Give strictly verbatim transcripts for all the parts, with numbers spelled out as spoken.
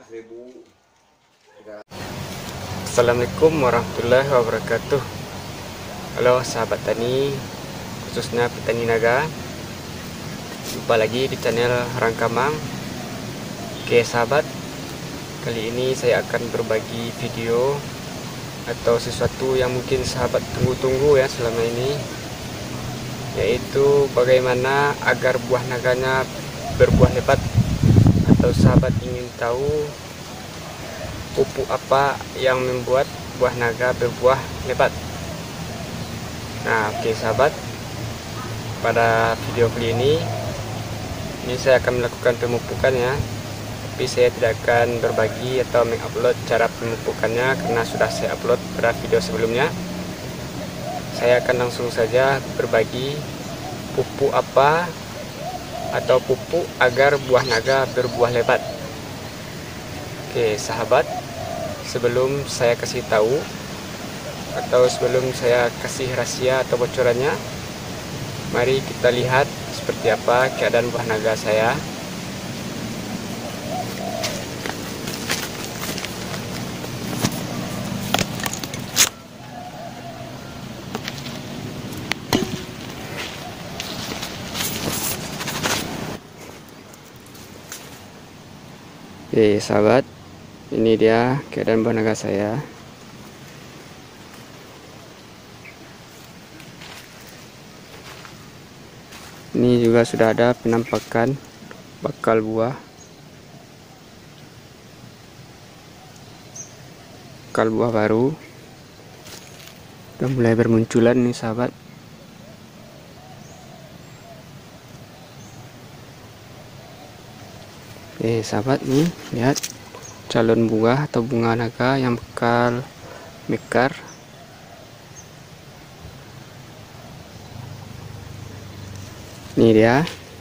ribu. Assalamualaikum warahmatullahi wabarakatuh. Halo sahabat tani, khususnya petani naga. Jumpa lagi di channel Rangkamang. Oke sahabat, kali ini saya akan berbagi video atau sesuatu yang mungkin sahabat tunggu-tunggu ya selama ini, yaitu bagaimana agar buah naganya berbuah lebat. Atau sahabat ingin tahu pupuk apa yang membuat buah naga berbuah lebat. Nah oke sahabat, pada video kali ini ini saya akan melakukan pemupukannya, tapi saya tidak akan berbagi atau mengupload cara pemupukannya karena sudah saya upload pada video sebelumnya. Saya akan langsung saja berbagi pupuk apa atau pupuk agar buah naga berbuah lebat. Oke sahabat, sebelum saya kasih tahu atau sebelum saya kasih rahasia atau bocorannya, mari kita lihat seperti apa keadaan buah naga saya. Oke sahabat, ini dia keadaan buah naga saya. Ini juga sudah ada penampakan bakal buah. Bakal buah baru. Sudah mulai bermunculan nih sahabat. Oke sahabat, nih lihat calon buah atau bunga naga yang bakal mekar. Ini dia.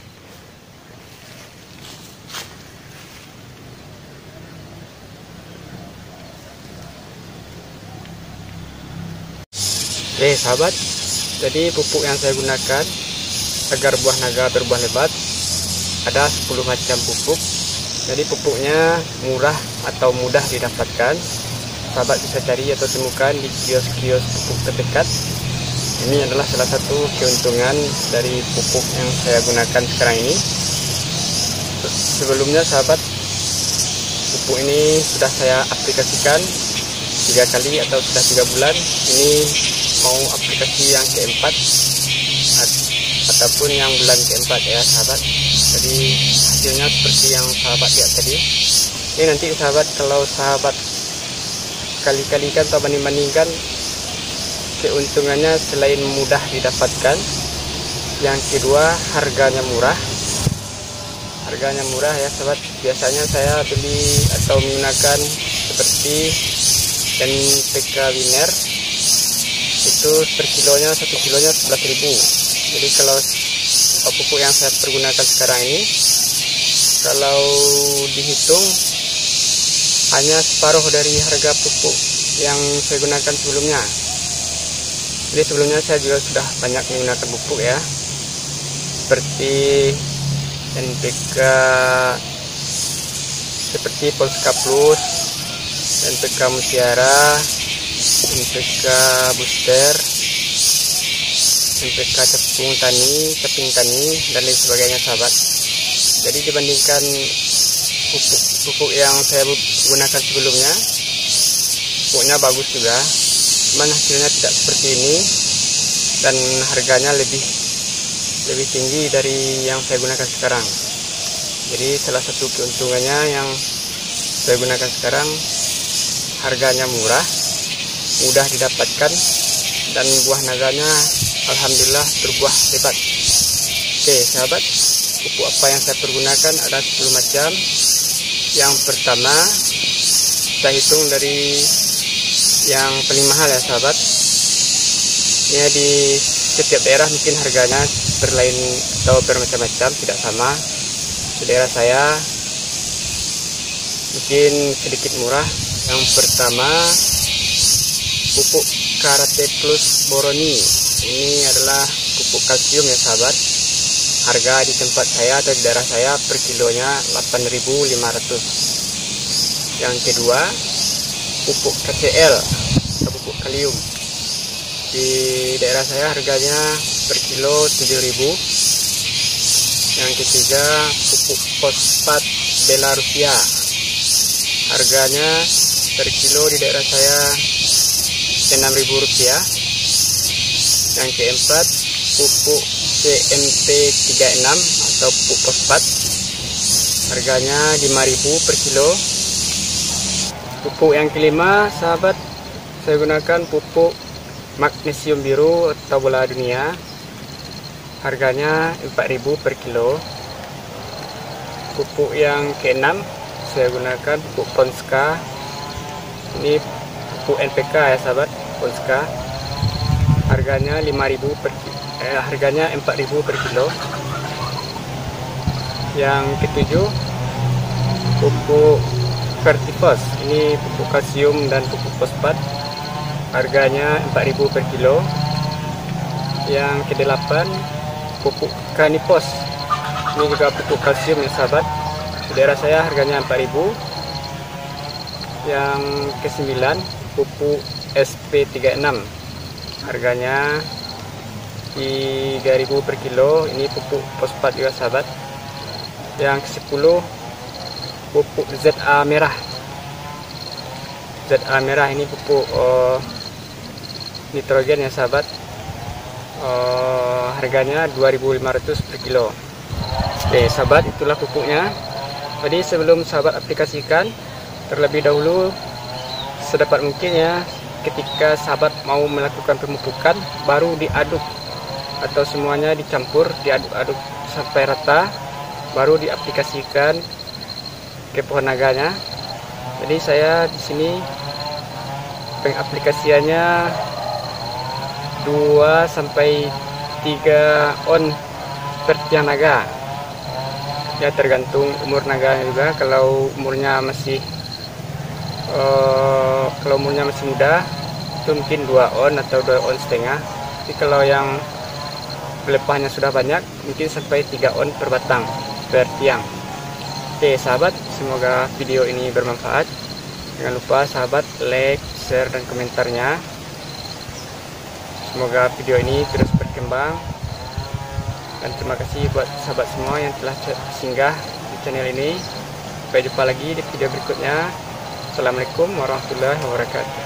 Oke sahabat, jadi pupuk yang saya gunakan agar buah naga berbuah lebat ada sepuluh macam pupuk. Jadi pupuknya murah atau mudah didapatkan. Sahabat bisa cari atau temukan di kios-kios pupuk terdekat. Ini adalah salah satu keuntungan dari pupuk yang saya gunakan sekarang ini. Sebelumnya sahabat, pupuk ini sudah saya aplikasikan tiga kali atau sudah tiga bulan. Ini mau aplikasi yang keempat ataupun yang bulan keempat ya sahabat. Jadi hasilnya seperti yang sahabat lihat tadi. Ini nanti sahabat, kalau sahabat kali-kalikan atau banding-bandingkan keuntungannya, selain mudah didapatkan, yang kedua harganya murah. Harganya murah ya sahabat. Biasanya saya beli atau menggunakan seperti N P K Winner, itu per kilonya, satu kilonya sebelas ribu. Jadi kalau pupuk yang saya pergunakan sekarang ini, kalau dihitung hanya separuh dari harga pupuk yang saya gunakan sebelumnya. Jadi sebelumnya saya juga sudah banyak menggunakan pupuk ya, seperti N P K, seperti Polska Plus, N P K Mutiara, N P K Booster, N P K Tepung Tani, Teping Tani, dan lain sebagainya sahabat. Jadi dibandingkan pupuk pupuk yang saya gunakan sebelumnya, pupuknya bagus juga, cuman hasilnya tidak seperti ini dan harganya lebih lebih tinggi dari yang saya gunakan sekarang. Jadi salah satu keuntungannya yang saya gunakan sekarang, harganya murah, mudah didapatkan, dan buah naganya alhamdulillah berbuah lebat. Oke sahabat, pupuk apa yang saya pergunakan ada sepuluh macam. Yang pertama, kita hitung dari yang paling mahal ya sahabat. Ini di setiap daerah mungkin harganya berlain atau bermacam-macam, tidak sama. Di daerah saya mungkin sedikit murah. Yang pertama, pupuk Karate Plus Boroni. Ini adalah pupuk kalsium ya sahabat. Harga di tempat saya atau di daerah saya per kilonya delapan ribu lima ratus. Yang kedua, pupuk K C L atau pupuk kalium. Di daerah saya harganya per kilo tujuh ribu. Yang ketiga, pupuk fosfat Belarusia. Harganya per kilo di daerah saya enam ribu rupiah. Yang keempat, pupuk C M P tiga puluh enam atau pupuk fosfat. Harganya lima ribu per kilo. Pupuk yang kelima, sahabat, saya gunakan pupuk magnesium biru atau bola dunia. Harganya empat ribu per kilo. Pupuk yang keenam, saya gunakan pupuk Ponska. Ini pupuk N P K ya sahabat, Ponska. Harganya lima ribu per eh, harganya empat ribu per kilo. Yang ketujuh, pupuk Vertifos. Ini pupuk kalsium dan pupuk fosfat. Harganya empat ribu per kilo. Yang kedelapan, pupuk Canipos. Ini juga pupuk kalsium ya sahabat. Di daerah saya harganya empat ribu. Yang kesembilan, pupuk S P tiga puluh enam. Harganya tiga ribu per kilo. Ini pupuk fosfat juga sahabat. Yang kesepuluh, pupuk Z A merah. Z A merah ini pupuk uh, nitrogen ya sahabat. Uh, harganya dua ribu lima ratus per kilo. Oke sahabat, itulah pupuknya. Jadi sebelum sahabat aplikasikan, terlebih dahulu sedapat mungkin ya, ketika sahabat mau melakukan pemupukan, baru diaduk atau semuanya dicampur, diaduk-aduk sampai rata, baru diaplikasikan ke pohon naganya. Jadi saya di sini pengaplikasiannya dua sampai tiga on per tiang naga. Ya tergantung umur naganya juga. Kalau umurnya masih uh, kalau umurnya masih muda, itu mungkin dua on atau dua on setengah. Tapi kalau yang pelepahnya sudah banyak, mungkin sampai tiga on per batang per tiang. Oke sahabat, semoga video ini bermanfaat. Jangan lupa sahabat like, share, dan komentarnya. Semoga video ini terus berkembang. Dan terima kasih buat sahabat semua yang telah singgah di channel ini. Sampai jumpa lagi di video berikutnya. Assalamualaikum warahmatullahi wabarakatuh.